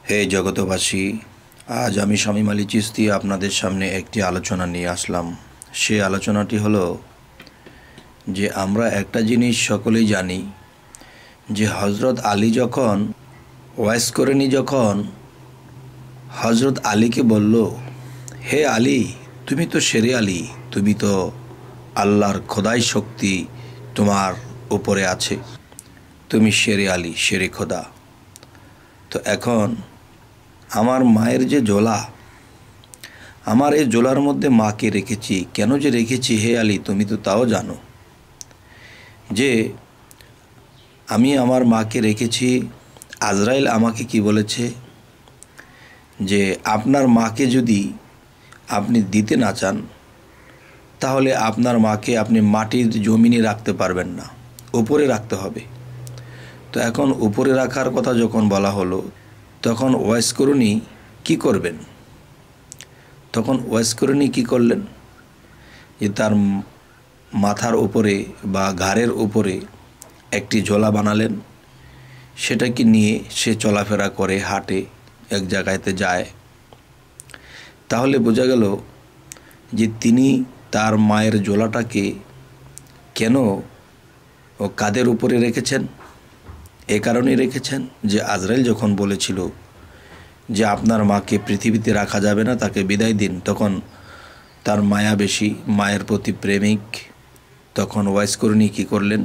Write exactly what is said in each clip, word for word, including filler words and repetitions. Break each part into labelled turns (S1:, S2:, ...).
S1: হে জগতবাসী, আজ আমি শামীম আলী চিশতি আপনাদের সামনে একটি আলোচনা নিয়ে আসলাম। সেই আলোচনাটি হলো যে আমরা একটা জিনিস সকলেই জানি যে হজরত আলী যখন ওয়াইস করেনি, যখন হজরত আলীকে বলল, হে আলী, তুমি তো শেরে আলী, তুমি তো আল্লাহর খোদাই শক্তি তোমার উপরে আছে, তুমি শেরে আলী, শেরে খোদা। তো এখন আমার মায়ের যে জোলা, আমার এই জোলার মধ্যে মাকে রেখেছি, কেন যে রেখেছি হে আলী, তুমি তো তাও জানো যে আমি আমার মাকে রেখেছি। আজরাইল আমাকে কি বলেছে যে আপনার মাকে যদি আপনি দিতে না চান তাহলে আপনার মাকে আপনি মাটির জমিনে রাখতে পারবেন না, উপরে রাখতে হবে। তো এখন উপরে রাখার কথা যখন বলা হলো, তখন ওয়াইস করুনি কী করবেন? তখন ওয়াইস করুনি কী করলেন যে তার মাথার উপরে বা ঘাড়ের উপরে একটি ঝোলা বানালেন, সেটাকে নিয়ে সে চলাফেরা করে, হাঁটে, এক জায়গাতে যায়। তাহলে বোঝা গেল যে তিনি তার মায়ের ঝোলাটাকে কেন ও কাঁধের উপরে রেখেছেন। এ কারণেই রেখেছেন যে আজরাইল যখন বলেছিল যে আপনার মাকে পৃথিবীতে রাখা যাবে না, তাকে বিদায় দিন, তখন তার মায়া বেশি, মায়ের প্রতি প্রেমিক। তখন ওয়াইস করুনি কী করলেন?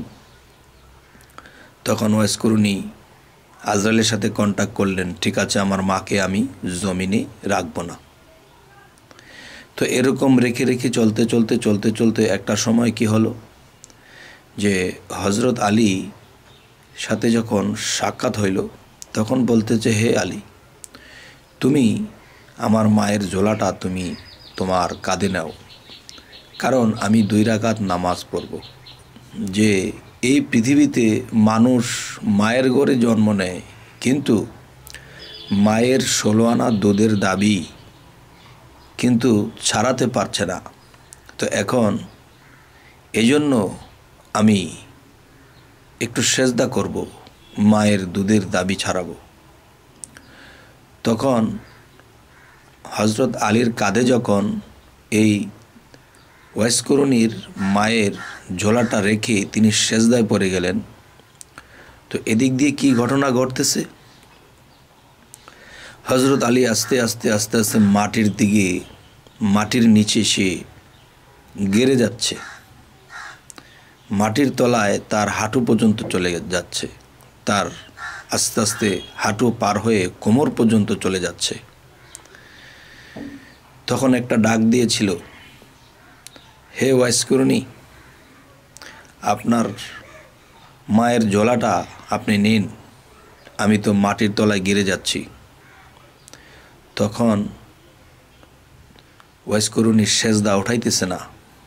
S1: তখন ওয়াইস করুনি আজরাইলের সাথে কন্ট্যাক্ট করলেন, ঠিক আছে, আমার মাকে আমি জমিনে রাখব না। তো এরকম রেখে রেখে চলতে চলতে চলতে চলতে একটা সময় কি হলো যে হজরত আলী সাথে যখন সাক্ষাৎ হইল, তখন বলতেছে, হে আলী, তুমি আমার মায়ের ঝোলাটা তুমি তোমার কাঁধে নাও, কারণ আমি দুই রাকাত নামাজ পড়ব। যে এই পৃথিবীতে মানুষ মায়ের ঘরে জন্ম নেয়, কিন্তু মায়ের ষোলো আনা দুধের দাবি কিন্তু ছাড়াতে পারছে না। তো এখন এজন্য আমি একটু সেজদা করব, মায়ের দুধের দাবি ছাড়াবো। তখন হজরত আলীর কাঁধে যখন এই ওয়াইস করুনির মায়ের ঝোলাটা রেখে তিনি সেজদায় পড়ে গেলেন, তো এদিক দিয়ে কি ঘটনা ঘটতেছে? হজরত আলী আস্তে আস্তে আস্তে আস্তে মাটির দিকে, মাটির নিচে সে গেড়ে যাচ্ছে, মাটির তলায় তার হাঁটু পর্যন্ত চলে যাচ্ছে, তার আস্তে আস্তে হাঁটু পার হয়ে কোমর পর্যন্ত চলে যাচ্ছে। তখন একটা ডাক দিয়েছিল, হে ওয়াইস করুনি, আপনার মায়ের ঝোলাটা আপনি নিন, আমি তো মাটির তলায় গিরে যাচ্ছি। তখন ওয়াইস করুনি সেজদা উঠাইতেছে না।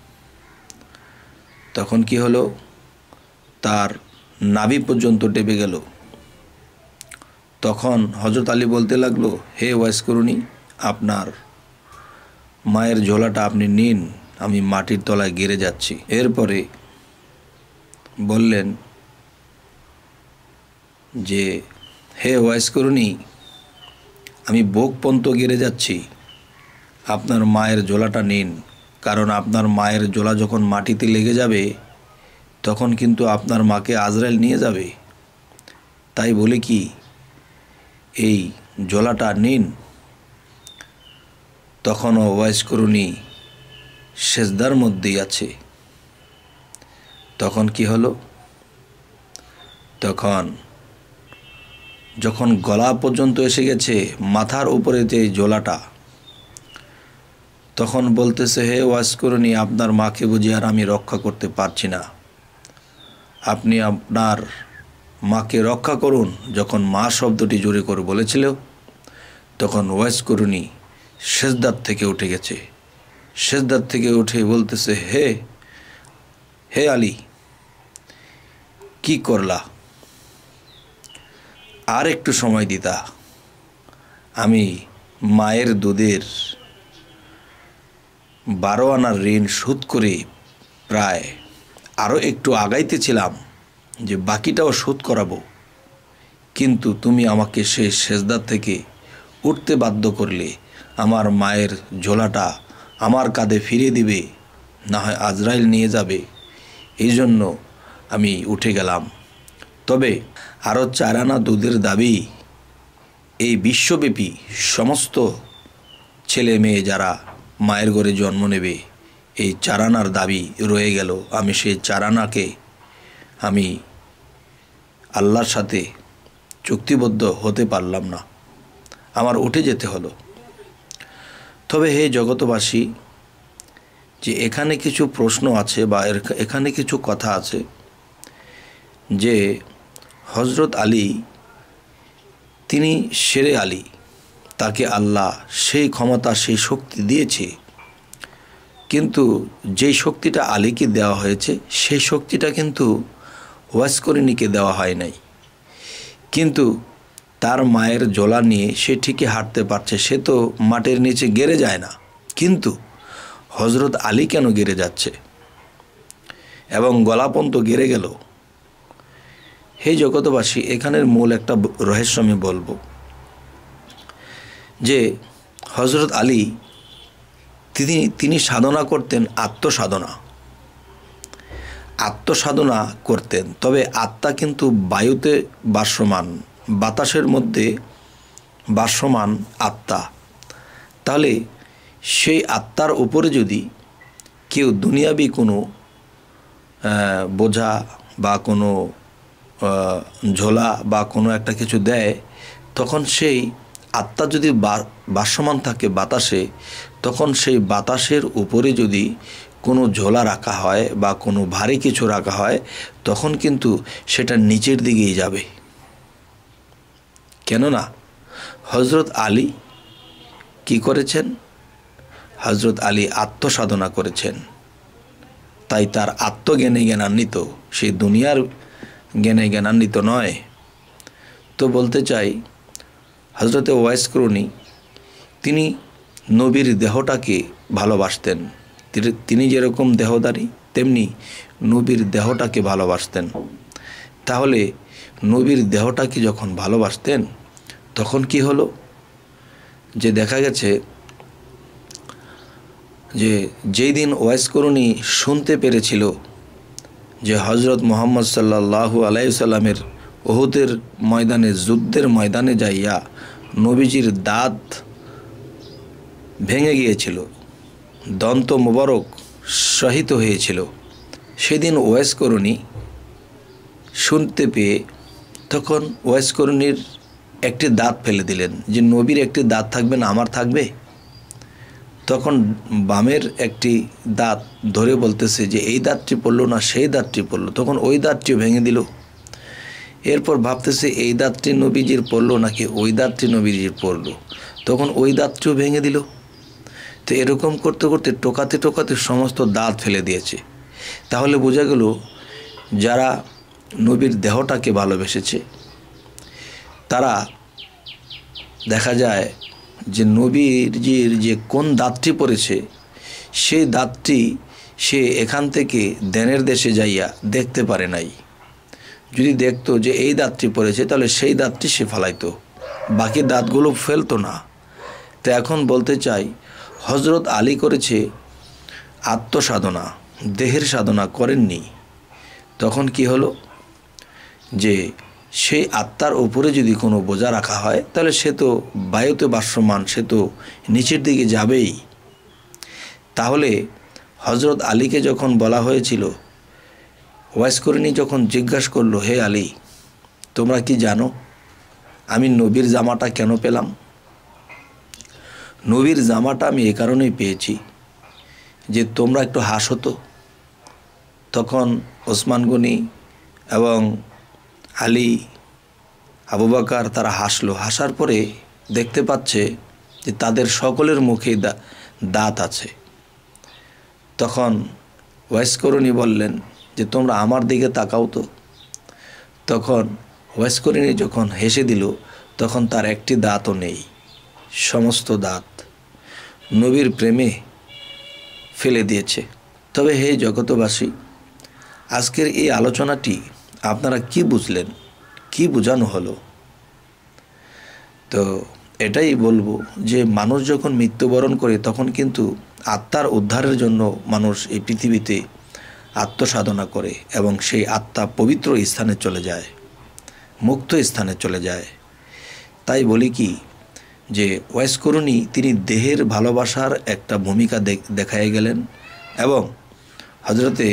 S1: তখন কি হলো, তার নাভি পর্যন্ত ডেবে গেল। তখন হজরত আলী বলতে লাগলো, হে ওয়াইস করুনি, আপনার মায়ের ঝোলাটা আপনি নিন, আমি মাটির তলায় গিরে যাচ্ছি। এরপরে বললেন যে, হে ওয়াইস করুনি, আমি বুক পর্যন্ত গিরে যাচ্ছি, আপনার মায়ের ঝোলাটা নিন, কারণ আপনার মায়ের ঝোলা যখন মাটিতে লেগে যাবে তখন কিন্তু আপনার মাকে আজরাইল নিয়ে যাবে। তাই বলে কি এই ঝোলাটা নিন। তখনও ওয়াইস করুনি সেজদার মধ্যেই আছে। তখন কি হলো, তখন যখন গলা পর্যন্ত এসে গেছে, মাথার উপরে যে ঝোলাটা, তখন বলতেছে, হে ওয়াইস করুনি, আপনার মাকে বুঝি আর আমি রক্ষা করতে পারছি না, আপনি আপনার মাকে রক্ষা করুন। যখন মা শব্দটি জোরে করে বলেছিল, তখন ওয়াইস করুনি সেজদার থেকে উঠে গেছে। সেজদার থেকে উঠে বলতেছে, হে হে আলী, কি করলা? আর একটু সময় দিতা, আমি মায়ের দুধের বারো আনার ঋণ শোধ করে প্রায় আরও একটু আগাইতেছিলাম যে বাকিটাও শোধ করাবো, কিন্তু তুমি আমাকে সেই সেজদার থেকে উঠতে বাধ্য করলে আমার মায়ের ঝোলাটা আমার কাঁধে ফিরিয়ে দিবে, না হয় আজরাইল নিয়ে যাবে, এই জন্য আমি উঠে গেলাম। তবে আরও চার আনা দুধের দাবি এই বিশ্বব্যাপী সমস্ত ছেলে মেয়ে যারা মায়ের ঘরে জন্ম নেবে, এই চার আনার দাবি রয়ে গেল। আমি সেই চার আনাকে আমি আল্লাহর সাথে চুক্তিবদ্ধ হতে পারলাম না, আমার উঠে যেতে হলো। তবে হে জগতবাসী, যে এখানে কিছু প্রশ্ন আছে বা এখানে কিছু কথা আছে যে হজরত আলী তিনি শেরে আলী, তাকে আল্লাহ সেই ক্ষমতা সেই শক্তি দিয়েছে, কিন্তু যেই শক্তিটা আলীকে দেওয়া হয়েছে সেই শক্তিটা কিন্তু ওয়াইস করিনীকে দেওয়া হয় নাই। কিন্তু তার মায়ের জোলা নিয়ে সে ঠিকই হাঁটতে পারছে, সে তো মাটির নিচে গেড়ে যায় না, কিন্তু হজরত আলী কেন গেড়ে যাচ্ছে এবং গলাপন্ত গেড়ে গেল? হে জগতবাসী, এখানের মূল একটা রহস্য আমি বলবো যে হজরত আলী তিনি তিনি সাধনা করতেন, আত্মসাধনা আত্মসাধনা করতেন। তবে আত্মা কিন্তু বায়ুতে ভাসমান, বাতাসের মধ্যে ভাসমান আত্মা। তাহলে সেই আত্মার উপরে যদি কেউ দুনিয়াবি কোনো বোঝা বা কোনো ঝোলা বা কোনো একটা কিছু দেয়, তখন সেই আত্মা যদি ভাসমান থাকে বাতাসে, তখন সেই বাতাসের উপরে যদি কোনো ঝোলা রাখা হয় বা কোনো ভারী কিছু রাখা হয়, তখন কিন্তু সেটা নিচের দিকেই যাবে। কেননা হজরত আলী কি করেছেন? হজরত আলী আত্মসাধনা করেছেন, তাই তার আত্মজ্ঞানে জ্ঞানান্বিত, সেই দুনিয়ার জ্ঞানে জ্ঞানান্বিত নয়। তো বলতে চাই, হজরতে ওয়াইস করণী তিনি নবীর দেহটাকে ভালোবাসতেন। তিনি যেরকম দেহধারী তেমনি নবীর দেহটাকে ভালোবাসতেন। তাহলে নবীর দেহটাকে যখন ভালোবাসতেন, তখন কি হলো যে দেখা গেছে যে যেই দিন ওয়াইস করণী শুনতে পেরেছিল যে হজরত মুহাম্মদ সাল্লাল্লাহু আলাইহি সাল্লামের উহুদের ময়দানে, যুদ্ধের ময়দানে যাইয়া নবীজির দাঁত ভেঙে গিয়েছিল, দন্ত মোবারক শহীদ হয়েছিল, সেদিন ওয়াইস করণী শুনতে পেয়ে তখন ওয়াইস করণীর একটি দাঁত ফেলে দিলেন যে নবীর একটি দাঁত থাকবে না, আমার থাকবে। তখন বামের একটি দাঁত ধরে বলতেছে যে এই দাঁতটি পড়লো না সেই দাঁতটি পড়লো, তখন ওই দাঁতটিও ভেঙে দিল। এরপর ভাবতেছে এই দাঁতটি নবীজির পড়লো নাকি ওই দাঁতটি নবীজির পড়লো, তখন ওই দাঁতটিও ভেঙে দিল। তো এরকম করতে করতে টোকাতে টোকাতে সমস্ত দাঁত ফেলে দিয়েছে। তাহলে বোঝা গেল যারা নবীর দেহটাকে ভালোবেসেছে তারা দেখা যায় যে নবীজির যে কোন দাঁতটি পড়েছে সেই দাঁতটি সে এখান থেকে ধ্যানের দেশে যাইয়া দেখতে পারে নাই। যদি দেখতো যে এই দাঁতটি পড়েছে তাহলে সেই দাঁতটি সে ফালাইতো, বাকি দাঁতগুলো ফেলতো না। তো এখন বলতে চাই, হজরত আলী করেছে আত্মসাধনা, দেহের সাধনা করেননি। তখন কি হলো যে সেই আত্মার উপরে যদি কোনো বোঝা রাখা হয় তাহলে সে তো বায়ুতে ভাসমান, সে তো নিচের দিকে যাবেই। তাহলে হজরত আলীকে যখন বলা হয়েছিল, ওয়াইস করণী যখন জিজ্ঞাসা করলো, হে আলী তোমরা কি জানো আমি নবীর জামাটা কেন পেলাম? নবীর জামাটা আমি এ কারণেই পেয়েছি যে তোমরা একটু হাসো তো। তখন ওসমান গনি এবং আলী, আবু বকর তারা হাসলো। হাসার পরে দেখতে পাচ্ছে যে তাদের সকলের মুখে দাঁত আছে। তখন ওয়াইস করণী বললেন যে তোমরা আমার দিকে তাকাও তো। তখন ওয়াইস করণী যখন হেসে দিল, তখন তার একটি দাঁতও নেই, সমস্ত দাঁত নবীর প্রেমে ফেলে দিয়েছে। তবে হে জগতবাসী, আজকের এই আলোচনাটি আপনারা কি বুঝলেন, কি বোঝানো হলো? তো এটাই বলবো যে মানুষ যখন মৃত্যুবরণ করে তখন কিন্তু আত্মার উদ্ধারের জন্য মানুষ এই পৃথিবীতে আত্মসাধনা করে এবং সেই আত্মা পবিত্র স্থানে চলে যায়, মুক্ত স্থানে চলে যায়। তাই বলি কি যে ওয়াইস করণী তিনি দেহের ভালোবাসার একটা ভূমিকা দেখায় গেলেন এবং হজরতে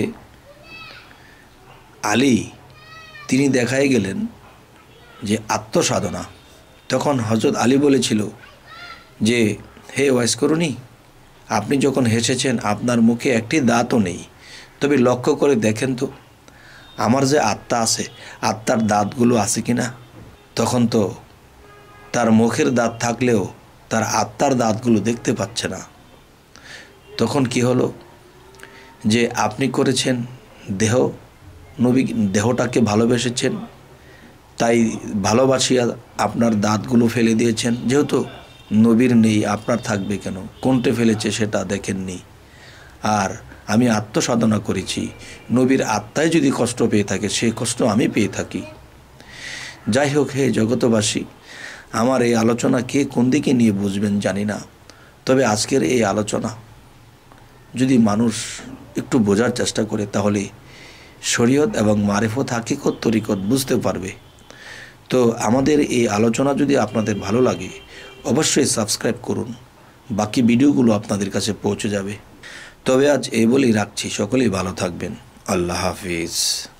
S1: আলী তিনি দেখায় গেলেন যে আত্মসাধনা। তখন হজরত আলী বলেছিল যে হে ওয়াইস করণী, আপনি যখন হেসেছেন আপনার মুখে একটি দাঁতও নেই, তবে লক্ষ্য করে দেখেন তো আমার যে আত্মা আছে আত্মার দাঁতগুলো আছে কি না। তখন তো তার মুখের দাঁত থাকলেও তার আত্মার দাঁতগুলো দেখতে পাচ্ছে না। তখন কি হলো যে আপনি করেছেন দেহ, নবী দেহটাকে ভালোবেসেছেন, তাই ভালোবাসিয়া আপনার দাঁতগুলো ফেলে দিয়েছেন। যেহেতু নবীর নেই আপনার থাকবে কেন, কোনটে ফেলেছে সেটা দেখেননি। আর আমি আত্মসাধনা করেছি, নবীর আত্মায় যদি কষ্ট পেয়ে থাকে সেই কষ্ট আমি পেয়ে থাকি। যাই হোক, হে জগতবাসী, আমার এই আলোচনা কে কোন দিকে নিয়ে বুঝবেন জানি না, তবে আজকের এই আলোচনা যদি মানুষ একটু বোঝার চেষ্টা করে তাহলে শরীয়ত এবং মারিফত হাকিকত তরিকত বুঝতে পারবে। তো আমাদের এই আলোচনা যদি আপনাদের ভালো লাগে অবশ্যই সাবস্ক্রাইব করুন, বাকি ভিডিওগুলো আপনাদের কাছে পৌঁছে যাবে। তবে আজ এই বলেই রাখছি, সকলেই ভালো থাকবেন। আল্লাহ হাফিজ।